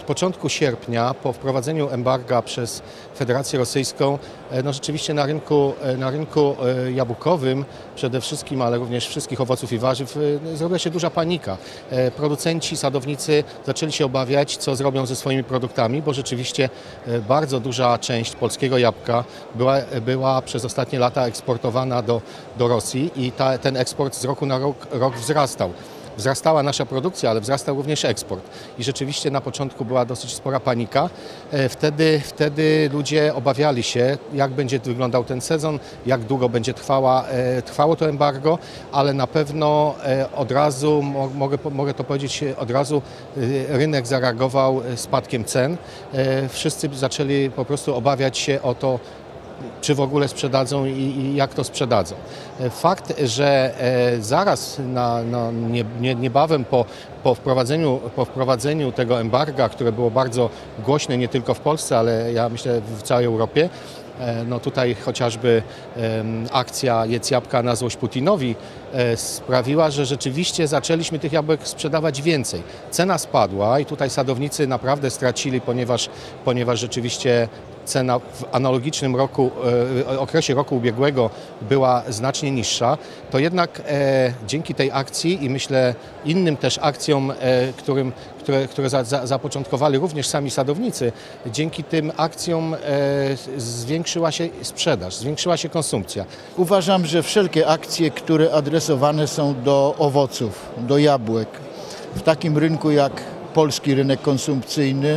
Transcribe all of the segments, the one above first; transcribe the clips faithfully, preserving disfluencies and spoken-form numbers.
początku sierpnia, po wprowadzeniu embarga przez Federację Rosyjską, no rzeczywiście na rynku, na rynku jabłkowym przede wszystkim, ale również wszystkich owoców i warzyw zrobiła się duża panika. Producenci, sadownicy zaczęli się obawiać, co zrobią ze swoimi produktami, bo rzeczywiście bardzo duża część polskiego jabłka była, była przez ostatnie lata eksportowana do, do Rosji i ta, ten eksport z roku na rok, rok wzrastał. Wzrastała nasza produkcja, ale wzrastał również eksport. I rzeczywiście na początku była dosyć spora panika. Wtedy, wtedy ludzie obawiali się, jak będzie wyglądał ten sezon, jak długo będzie trwała, trwało to embargo, ale na pewno od razu, mogę, mogę to powiedzieć, od razu rynek zareagował spadkiem cen. Wszyscy zaczęli po prostu obawiać się o to, czy w ogóle sprzedadzą i, i jak to sprzedadzą. Fakt, że e, zaraz na, na, nie, nie, niebawem po, po, wprowadzeniu, po wprowadzeniu tego embarga, które było bardzo głośne nie tylko w Polsce, ale ja myślę w całej Europie, e, no tutaj chociażby e, akcja Jedz jabłka na złość Putinowi e, sprawiła, że rzeczywiście zaczęliśmy tych jabłek sprzedawać więcej. Cena spadła i tutaj sadownicy naprawdę stracili, ponieważ, ponieważ rzeczywiście cena w analogicznym roku, e, okresie roku ubiegłego była znacznie niższa, to jednak e, dzięki tej akcji i myślę innym też akcjom, e, którym, które, które za, za, zapoczątkowali również sami sadownicy, dzięki tym akcjom e, zwiększyła się sprzedaż, zwiększyła się konsumpcja. Uważam, że wszelkie akcje, które adresowane są do owoców, do jabłek, w takim rynku jak polski rynek konsumpcyjny,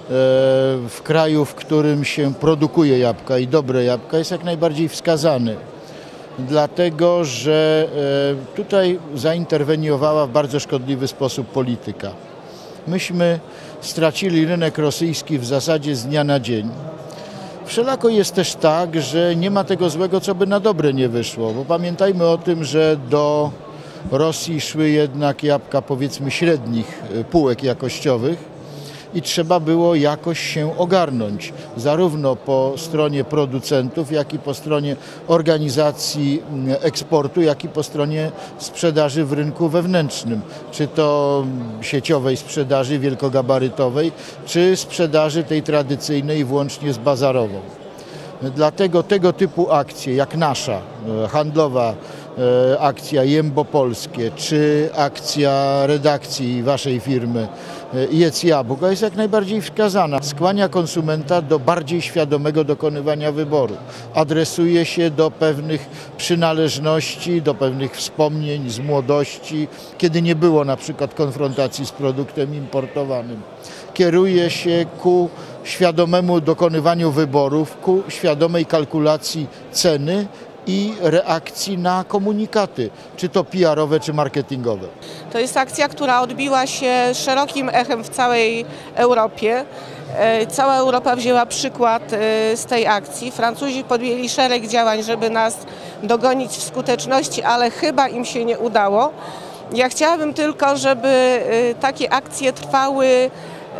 w kraju, w którym się produkuje jabłka i dobre jabłka, jest jak najbardziej wskazany. Dlatego, że tutaj zainterweniowała w bardzo szkodliwy sposób polityka. Myśmy stracili rynek rosyjski w zasadzie z dnia na dzień. Wszelako jest też tak, że nie ma tego złego, co by na dobre nie wyszło, bo pamiętajmy o tym, że do Rosji szły jednak jabłka, powiedzmy, średnich półek jakościowych, i trzeba było jakoś się ogarnąć, zarówno po stronie producentów, jak i po stronie organizacji eksportu, jak i po stronie sprzedaży w rynku wewnętrznym, czy to sieciowej sprzedaży wielkogabarytowej, czy sprzedaży tej tradycyjnej włącznie z bazarową. Dlatego tego typu akcje jak nasza, handlowa akcja Jembo Polskie, czy akcja redakcji waszej firmy Jedz jabłka jest jak najbardziej wskazana. Skłania konsumenta do bardziej świadomego dokonywania wyboru. Adresuje się do pewnych przynależności, do pewnych wspomnień z młodości, kiedy nie było na przykład konfrontacji z produktem importowanym. Kieruje się ku świadomemu dokonywaniu wyborów, ku świadomej kalkulacji ceny i reakcji na komunikaty, czy to P R owe, czy marketingowe. To jest akcja, która odbiła się szerokim echem w całej Europie. Cała Europa wzięła przykład z tej akcji. Francuzi podjęli szereg działań, żeby nas dogonić w skuteczności, ale chyba im się nie udało. Ja chciałabym tylko, żeby takie akcje trwały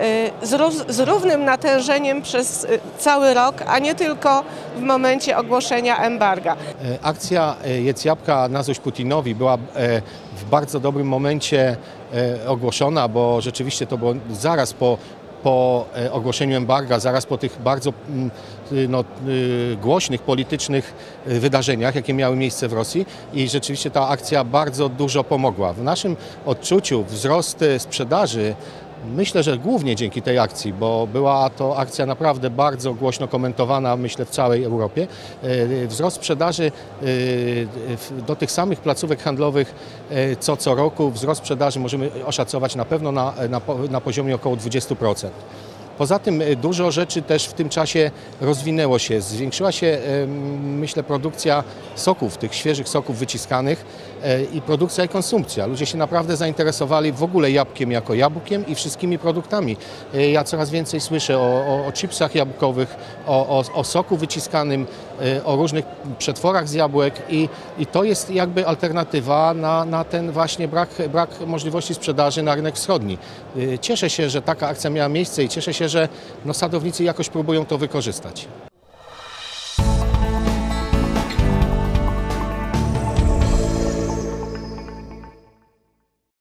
z równym natężeniem przez cały rok, a nie tylko w momencie ogłoszenia embarga. Akcja Jedz jabłka na złość Putinowi była w bardzo dobrym momencie ogłoszona, bo rzeczywiście to było zaraz po po ogłoszeniu embarga, zaraz po tych bardzo no, głośnych politycznych wydarzeniach, jakie miały miejsce w Rosji, i rzeczywiście ta akcja bardzo dużo pomogła. W naszym odczuciu wzrost sprzedaży, myślę, że głównie dzięki tej akcji, bo była to akcja naprawdę bardzo głośno komentowana, myślę, w całej Europie. Wzrost sprzedaży do tych samych placówek handlowych co co roku, wzrost sprzedaży możemy oszacować na pewno na, na, na poziomie około dwudziestu procent. Poza tym dużo rzeczy też w tym czasie rozwinęło się. Zwiększyła się, myślę, produkcja soków, tych świeżych soków wyciskanych i produkcja i konsumpcja. Ludzie się naprawdę zainteresowali w ogóle jabłkiem jako jabłkiem i wszystkimi produktami. Ja coraz więcej słyszę o, o, o chipsach jabłkowych, o, o, o soku wyciskanym, o różnych przetworach z jabłek i, i to jest jakby alternatywa na, na ten właśnie brak, brak możliwości sprzedaży na rynek wschodni. Cieszę się, że taka akcja miała miejsce i cieszę się, że no, sadownicy jakoś próbują to wykorzystać.